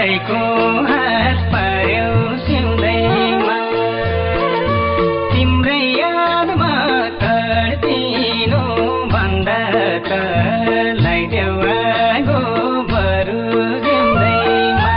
परेको हात पर्यो सिउँदैमा तिम्रै यादमा तड्पिनु भन्दा त लैदेऊ आगो बरु जिउँदैमा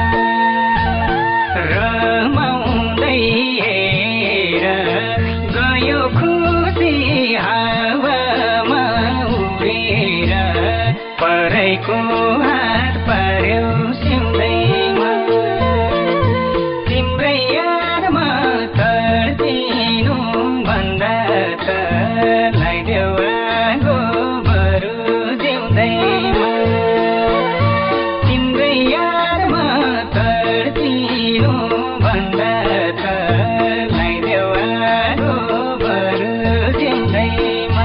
रमाउँदै हेर गयो खुसी हावामा उडेर परेको हात पर्यो सिउँदैमा तिम्रै यादमा तड्पिनु भन्दा त लैदेऊ आगो बरु जिउँदैमा तिम्रै यादमा तड्पिनु भन्दा त लैदेऊ आगो बरु जिउँदैमा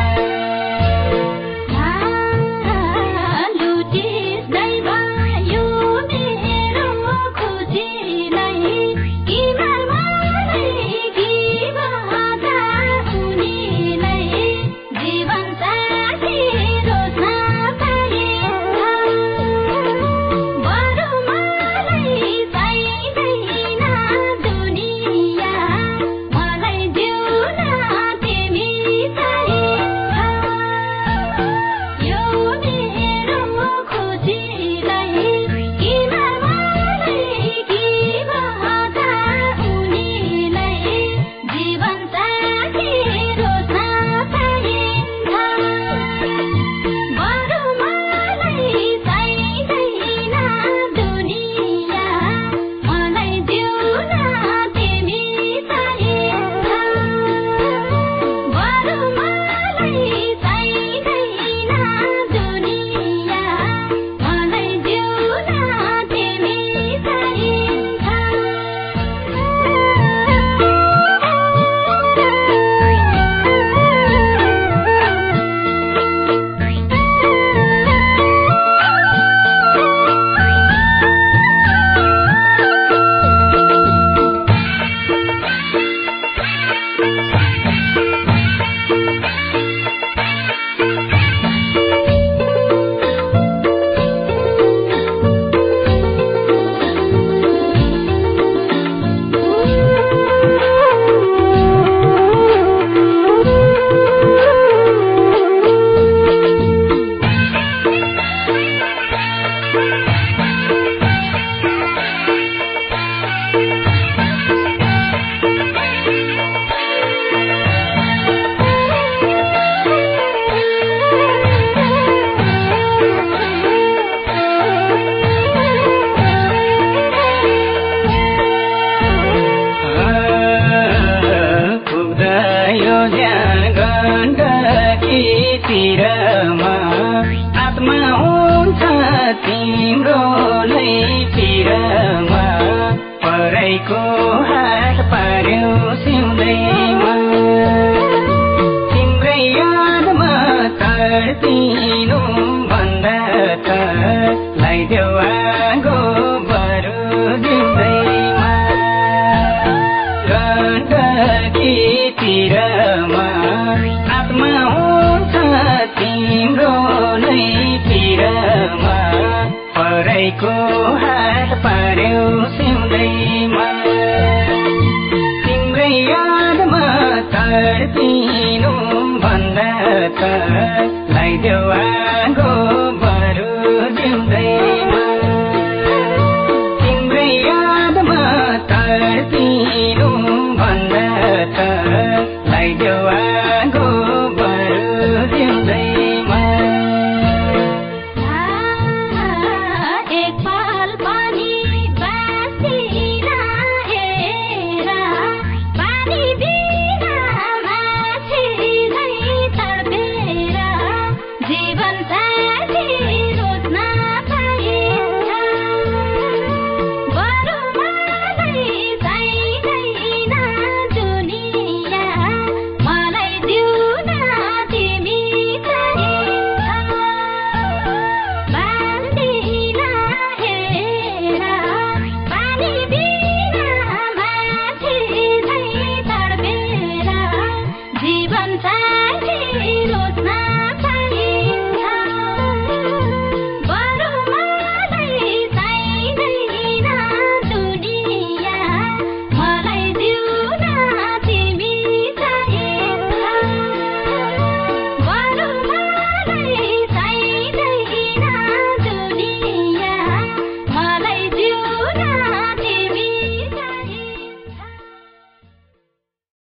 तिरमा आत्मा हुन्छ तिम्रो नै तिरमा परेको हात पर्यो सिउँदैमा तिम्रै यादमा तड्पिनु भन्दा त लैदेऊ आगो बरु जिउँदैमा गण्डकी तिरमा आत्मा तिम्रो नै तिरमा परेको हात पर्यो सिउँदैमा तिम्रै यादमा तड्पिनु भन्दा त लैदेऊ आगो बरु जिउँदैमा तिम्रै यादमा तड्पिनु भन्दा त लैदेऊ आगो पानी बिना माछी नै तडपेर चाहिँदैन दुनिया मलाई जिउन